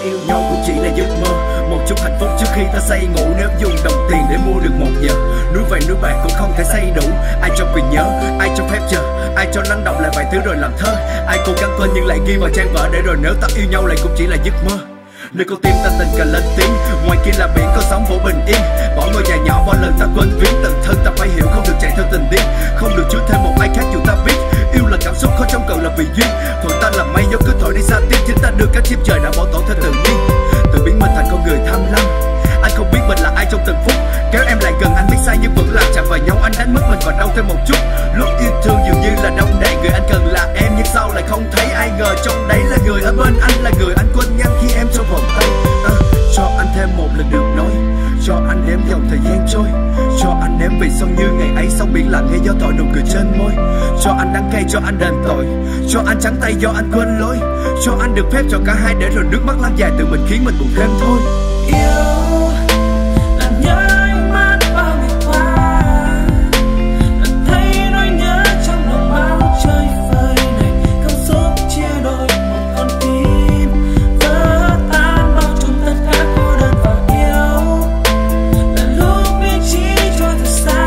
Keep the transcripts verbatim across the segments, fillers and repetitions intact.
yêu nhau cũng chỉ là giấc mơ. Một chút hạnh phúc trước khi ta say ngủ. Nếu dùng đồng tiền để mua được một giờ, núi vàng núi bạc cũng không thể xây đủ. Ai cho quyền nhớ, ai cho phép chờ, ai cho lắng động lại vài thứ rồi làm thơ. Ai cố gắng quên nhưng lại ghi vào trang vở, để rồi nếu ta yêu nhau lại cũng chỉ là giấc mơ. Nơi con tim ta tình cờ lên tiếng, ngoài kia là biển có sóng vỗ bình yên. Bỏ ngôi nhà nhỏ bao lần ta quên viếng, tự thân ta phải hiểu không được chạy theo tình điên, không được chứa thêm một ai khác dù ta biết yêu là cảm xúc khó trông cầu là vì duyên. Thuận ta làm mây gió cứ thổi đi xa tiếp, chính ta đưa các chim trời đã bỏ tổ theo tự nhiên, tự biến mình thành con người tham lam. Anh không biết mình là ai trong từng phút, kéo em lại gần anh biết sai nhưng vẫn làm chạm vào nhau. Anh đánh mất mình vào đâu thêm một chút, lúc yêu thương dường như là đông đầy. Người anh cần là em nhưng sao lại không thấy, ai ngờ trong đấy là người ở bên anh, là người anh quên nhanh khi em trong vòng tay. À, cho anh thêm một lần được nói, cho anh đếm dòng thời gian trôi, cho anh đếm về sau như ngày ấy sóng biển lặng nghe gió thổi nụ cười trên môi. Cho anh đắng cay cho anh đền tội, cho anh trắng tay do anh quên lối, cho anh được phép cho cả hai để rồi nước mắt lan dài từ mình khiến mình buồn thêm thôi. Yêu là nhớ ánh mắt bao ngày qua, là thấy nỗi nhớ trong lòng bao trời phơi này. Cảm xúc chia đôi một con tim vỡ tan bao trùm tất cả cô đơn và yêu. Là lúc biết chỉ cho thật xa,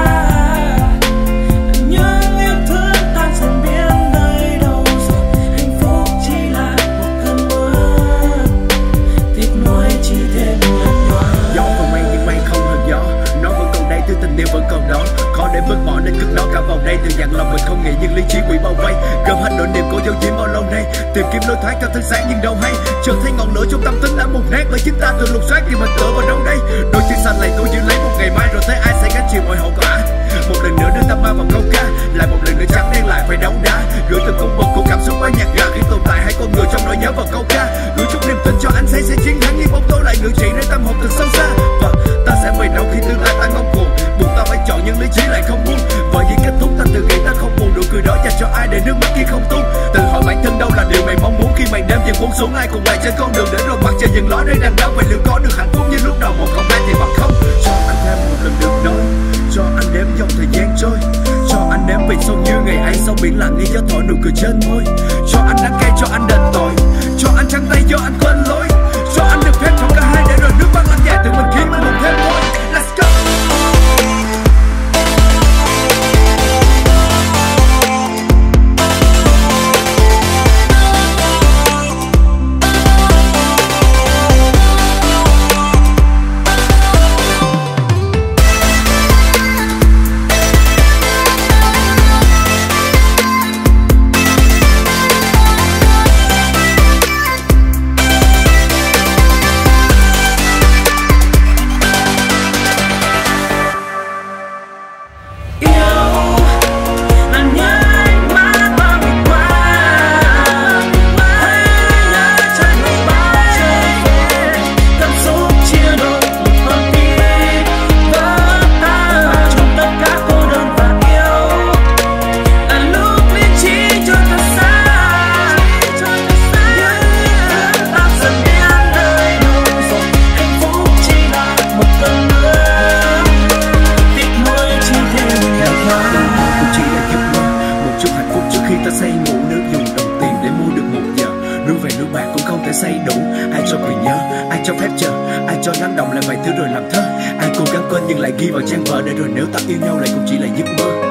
là những yêu thương tan dần biến nơi đâu rồi. Hạnh phúc chỉ là một cơn mưa, tiếc nuối chỉ thêm nhạt nhòa. Gió còn mang nhưng mang không hơn gió, nó vẫn còn đây, thứ tình yêu vẫn còn đó. Khó để vứt bỏ nên cất nó cả vào đây, từ dặn lòng mình không nghĩ nhưng lý trí quỷ bao vây. Gom hết nỗi niềm của dấu diếm bao lâu nay, tìm kiếm lối thoát cho thứ sáng nhưng đâu hay. Chợt thấy ngọn lửa trong tâm tính đã mục nát, bởi chính ta tự lục soát thì mình tựa vào đâu đây. Đôi chân xanh lại tôi giữ lấy một ngày mai, rồi thấy ai sẽ gánh chịu mọi hậu quả. Một lần nữa đưa tâm ma vào câu ca, lại một lần nữa trắng đen lại phải đấu đá. Gửi từng cung bậc của cảm xúc quá nhạt nhòa khi tồn tại hai con người trong nỗi nhớ vào câu ca. Gửi chút niềm tin cho anh sẽ sẽ chiến thắng, nhưng bóng tối lại ngự trị nơi tâm hồn từ sâu xa. Và ta sẽ về đâu khi tương lai ta ngông cuồng, buộc ta phải chọn nhưng lý trí lại không muốn. Và vì kết thúc ta tự nghĩ ta không buồn, nụ cười đó dành cho ai để nước mắt kia không tuôn. Tự hỏi bản thân đâu là điều mày mong muốn khi màn đêm dần buông xuống, ai cùng lại trên con đường để rồi mặt trời dần ló nơi đằng đó. Vậy liệu có được hạnh phúc như lúc đầu một không hai thì bằng không? Cho anh thêm một lần được nói, cho anh đếm dòng thời gian trôi, cho anh đếm về sông như ngày ấy sóng biển lặng nghe gió thổi nụ cười trên môi. Cho anh đắng cay cho anh đền tội, cho anh trắng tay do anh quên lối, cho anh được phép cho cả hai để rồi nước mắt lăn dài từ mình khiến mình buồn thêm thôi. Let's go. Say ngủ nếu dùng đồng tiền để mua được một giờ, núi về núi bạc cũng không thể xây đủ. Ai cho quyền nhớ, ai cho phép chờ, ai cho lắng động lại vài thứ rồi làm thơ. Ai cố gắng quên nhưng lại ghi vào trang vở, để rồi nếu ta yêu nhau lại cũng chỉ là giấc mơ.